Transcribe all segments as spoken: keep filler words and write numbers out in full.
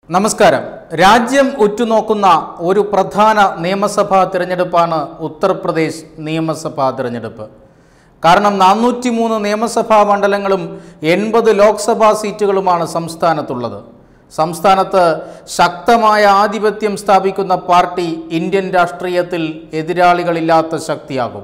നമസ്കാരം. രാജ്യം ഉറ്റുനോക്കുന്ന ഒരു പ്രധാന നിയമസഭാ തിരഞ്ഞെടുപ്പാണ് ഉത്തർപ്രദേശ് നിയമസഭാ തിരഞ്ഞെടുപ്പ്. കാരണം നാനൂറ്റി മൂന്ന് നിയമസഭാ മണ്ഡലങ്ങളും എൺപത് ലോക്സഭാ സീറ്റുകളുമാണ് സംസ്ഥാനത്തുള്ളത്. സംസ്ഥാനത്ത് ശക്തമായ ആധിപത്യം സ്ഥാപിക്കുന്ന പാർട്ടി ഇന്ത്യൻ രാഷ്ട്രീയത്തിൽ എതിരാളികളില്ലാത്ത ശക്തിയാകും.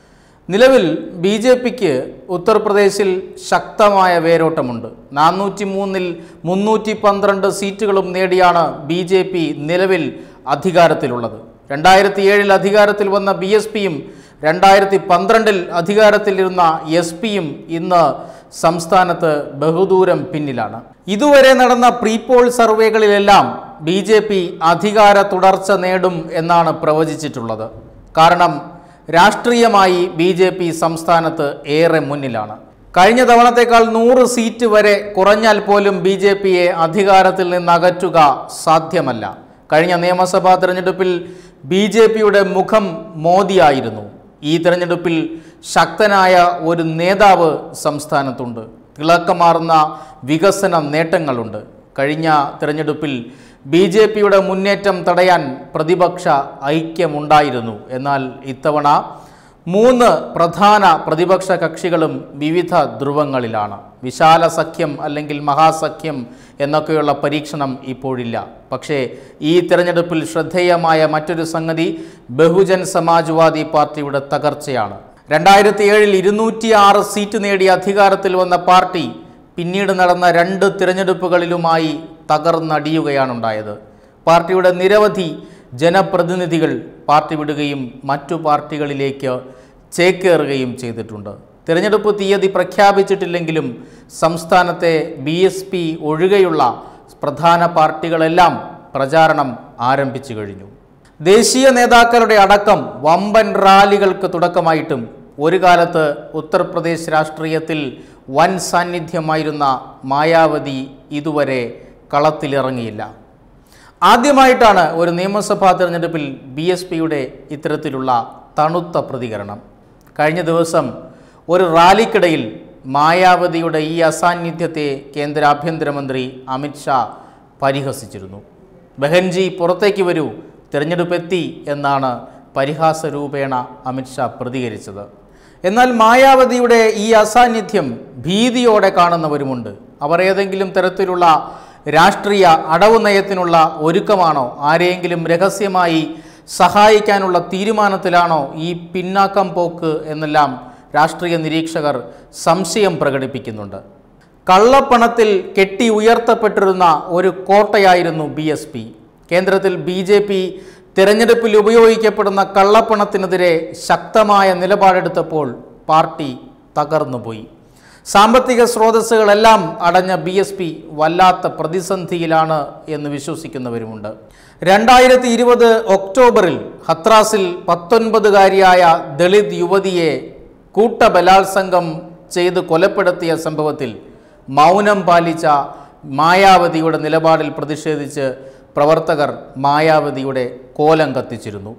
നിലവിൽ ബി ജെ പിക്ക് ഉത്തർപ്രദേശിൽ ശക്തമായ വേരോട്ടമുണ്ട്. നാനൂറ്റി മൂന്നിൽ മുന്നൂറ്റി പന്ത്രണ്ട് സീറ്റുകളും നേടിയാണ് ബി ജെ പി നിലവിൽ അധികാരത്തിലുള്ളത്. രണ്ടായിരത്തി ഏഴിൽ അധികാരത്തിൽ വന്ന ബി എസ് പിയും രണ്ടായിരത്തി പന്ത്രണ്ടിൽ അധികാരത്തിലിരുന്ന എസ് പിയും ഇന്ന് സംസ്ഥാനത്ത് ബഹുദൂരം പിന്നിലാണ്. ഇതുവരെ നടന്ന പ്രീപോൾ സർവേകളിലെല്ലാം ബി ജെ പി അധികാര തുടർച്ച നേടും എന്നാണ് പ്രവചിച്ചിട്ടുള്ളത്. കാരണം രാഷ്ട്രീയമായി ബി ജെ പി സംസ്ഥാനത്ത് ഏറെ മുന്നിലാണ്. കഴിഞ്ഞ തവണത്തേക്കാൾ നൂറ് സീറ്റ് വരെ കുറഞ്ഞാൽ പോലും ബി ജെ പിയെ അധികാരത്തിൽ നിന്ന് അകറ്റുക സാധ്യമല്ല. കഴിഞ്ഞ നിയമസഭാ തെരഞ്ഞെടുപ്പിൽ ബി ജെ പിയുടെ മുഖം മോദിയായിരുന്നു. ഈ തെരഞ്ഞെടുപ്പിൽ ശക്തനായ ഒരു നേതാവ് സംസ്ഥാനത്തുണ്ട്. തിളക്കമാർന്ന വികസന നേട്ടങ്ങളുണ്ട്. കഴിഞ്ഞ തെരഞ്ഞെടുപ്പിൽ ബി ജെ പിയുടെ മുന്നേറ്റം തടയാൻ പ്രതിപക്ഷ ഐക്യമുണ്ടായിരുന്നു. എന്നാൽ ഇത്തവണ മൂന്ന് പ്രധാന പ്രതിപക്ഷ കക്ഷികളും വിവിധ ധ്രുവങ്ങളിലാണ്. വിശാല സഖ്യം അല്ലെങ്കിൽ മഹാസഖ്യം എന്നൊക്കെയുള്ള പരീക്ഷണം ഇപ്പോഴില്ല. പക്ഷേ ഈ തെരഞ്ഞെടുപ്പിൽ ശ്രദ്ധേയമായ മറ്റൊരു സംഗതി ബഹുജൻ സമാജ്വാദി പാർട്ടിയുടെ തകർച്ചയാണ്. രണ്ടായിരത്തി ഏഴിൽ ഇരുന്നൂറ്റി ആറ് സീറ്റ് നേടി അധികാരത്തിൽ വന്ന പാർട്ടി പിന്നീട് നടന്ന രണ്ട് തിരഞ്ഞെടുപ്പുകളിലുമായി തകർന്നടിയുകയാണുണ്ടായത്. പാർട്ടിയുടെ നിരവധി ജനപ്രതിനിധികൾ പാർട്ടി വിടുകയും മറ്റു പാർട്ടികളിലേക്ക് ചേക്കേറുകയും ചെയ്തിട്ടുണ്ട്. തിരഞ്ഞെടുപ്പ് തീയതി പ്രഖ്യാപിച്ചിട്ടില്ലെങ്കിലും സംസ്ഥാനത്തെ ബി എസ് പി ഒഴികെയുള്ള പ്രധാന പാർട്ടികളെല്ലാം പ്രചാരണം ആരംഭിച്ചു കഴിഞ്ഞു. ദേശീയ നേതാക്കളുടെ അടക്കം വമ്പൻ റാലികൾക്ക് തുടക്കമായിട്ടും ഒരു കാലത്ത് ഉത്തർപ്രദേശ് രാഷ്ട്രീയത്തിൽ വൻ സാന്നിധ്യമായിരുന്ന മായാവതി ഇതുവരെ കളത്തിലിറങ്ങിയില്ല. ആദ്യമായിട്ടാണ് ഒരു നിയമസഭാ തെരഞ്ഞെടുപ്പിൽ ബി എസ് പിയുടെ ഇത്തരത്തിലുള്ള തണുത്ത പ്രതികരണം. കഴിഞ്ഞ ദിവസം ഒരു റാലിക്കിടയിൽ മായാവതിയുടെ ഈ അസാന്നിധ്യത്തെ കേന്ദ്ര ആഭ്യന്തരമന്ത്രി അമിത്ഷാ പരിഹസിച്ചിരുന്നു. ബഹൻജി പുറത്തേക്ക് വരൂ, തിരഞ്ഞെടുപ്പ് എത്തി എന്നാണ് പരിഹാസരൂപേണ അമിത്ഷാ പ്രതികരിച്ചത്. എന്നാൽ മായാവതിയുടെ ഈ അസാന്നിധ്യം ഭീതിയോടെ കാണുന്നവരുമുണ്ട്. അവർ ഏതെങ്കിലും തരത്തിലുള്ള രാഷ്ട്രീയ അടവു നയത്തിനുള്ള ഒരുക്കമാണോ, ആരെയെങ്കിലും രഹസ്യമായി സഹായിക്കാനുള്ള തീരുമാനത്തിലാണോ ഈ പിന്നാക്കം പോക്ക് എന്നെല്ലാം രാഷ്ട്രീയ നിരീക്ഷകർ സംശയം പ്രകടിപ്പിക്കുന്നുണ്ട്. കള്ളപ്പണത്തിൽ കെട്ടി ഉയർത്തപ്പെട്ടിരുന്ന ഒരു കോട്ടയായിരുന്നു ബി എസ് പി. കേന്ദ്രത്തിൽ ബി ജെ പി തിരഞ്ഞെടുപ്പിൽ ഉപയോഗിക്കപ്പെടുന്ന കള്ളപ്പണത്തിനെതിരെ ശക്തമായ നിലപാടെടുത്തപ്പോൾ പാർട്ടി തകർന്നുപോയി. സാമ്പത്തിക സ്രോതസ്സുകളെല്ലാം അടഞ്ഞ ബി എസ് പി വല്ലാത്ത പ്രതിസന്ധിയിലാണ് എന്ന് വിശ്വസിക്കുന്നവരുമുണ്ട്. രണ്ടായിരത്തി ഇരുപത് ഒക്ടോബറിൽ ഹത്രാസിൽ പത്തൊൻപതുകാരിയായ ദളിത് യുവതിയെ കൂട്ടബലാത്സംഗം ചെയ്ത് കൊലപ്പെടുത്തിയ സംഭവത്തിൽ മൗനം പാലിച്ച മായാവതിയുടെ നിലപാടിൽ പ്രതിഷേധിച്ച് പ്രവർത്തകർ മായാവതിയുടെ കോലം കത്തിച്ചിരുന്നു.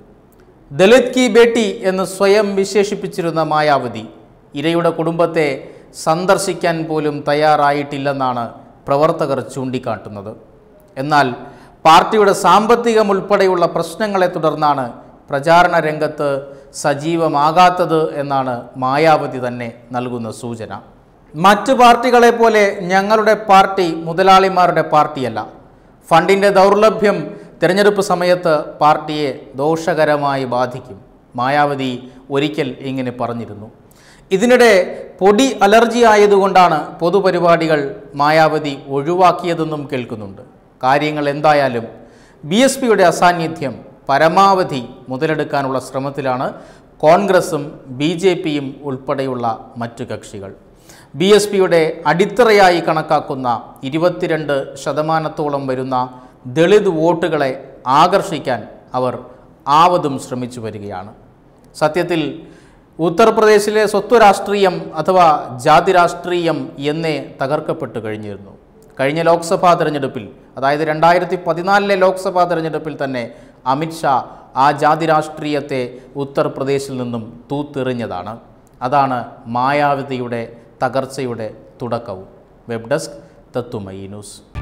ദളിത് കി ബേട്ടി എന്ന് സ്വയം വിശേഷിപ്പിച്ചിരുന്ന മായാവതി ഇരയുടെ കുടുംബത്തെ സന്ദർശിക്കാൻ പോലും തയ്യാറായിട്ടില്ലെന്നാണ് പ്രവർത്തകർ ചൂണ്ടിക്കാട്ടുന്നത്. എന്നാൽ പാർട്ടിയുടെ സാമ്പത്തികം ഉൾപ്പെടെയുള്ള പ്രശ്നങ്ങളെ തുടർന്നാണ് പ്രചാരണ രംഗത്ത് സജീവമാകാത്തത് എന്നാണ് മായാവതി തന്നെ നൽകുന്ന സൂചന. മറ്റു പാർട്ടികളെ പോലെ ഞങ്ങളുടെ പാർട്ടി മുതലാളിമാരുടെ പാർട്ടിയല്ല. ഫണ്ടിൻ്റെ ദൗർലഭ്യം തിരഞ്ഞെടുപ്പ് സമയത്ത് പാർട്ടിയെ ദോഷകരമായി ബാധിക്കും. മായാവതി ഒരിക്കൽ ഇങ്ങനെ പറഞ്ഞിരുന്നു. ഇതിനിടെ പൊടി അലർജി ആയതുകൊണ്ടാണ് പൊതുപരിപാടികൾ മായാവതി ഒഴിവാക്കിയതെന്നും കേൾക്കുന്നുണ്ട്. കാര്യങ്ങൾ എന്തായാലും ബി എസ് പിയുടെ അസാന്നിധ്യം പരമാവധി മുതലെടുക്കാനുള്ള ശ്രമത്തിലാണ് കോൺഗ്രസും ബി ജെ പിയും ഉൾപ്പെടെയുള്ള മറ്റു കക്ഷികൾ. ബി എസ് പിയുടെ അടിത്തറയായി കണക്കാക്കുന്ന ഇരുപത്തിരണ്ട് ശതമാനത്തോളം വരുന്ന ദളിത് വോട്ടുകളെ ആകർഷിക്കാൻ അവർ ആവതും ശ്രമിച്ചു വരികയാണ്. സത്യത്തിൽ ഉത്തർപ്രദേശിലെ സ്വത്വ രാഷ്ട്രീയം അഥവാ ജാതി രാഷ്ട്രീയം എന്നേ തകർക്കപ്പെട്ടു കഴിഞ്ഞിരുന്നു. കഴിഞ്ഞ ലോക്സഭാ തെരഞ്ഞെടുപ്പിൽ, അതായത് രണ്ടായിരത്തി പതിനാലിലെ ലോക്സഭാ തെരഞ്ഞെടുപ്പിൽ തന്നെ അമിത്ഷാ ആ ജാതി രാഷ്ട്രീയത്തെ ഉത്തർപ്രദേശിൽ നിന്നും തൂത്തെറിഞ്ഞതാണ്. അതാണ് മായാവതിയുടെ തകർച്ചയുടെ തുടക്കവും. Web desk Tathwamayi news.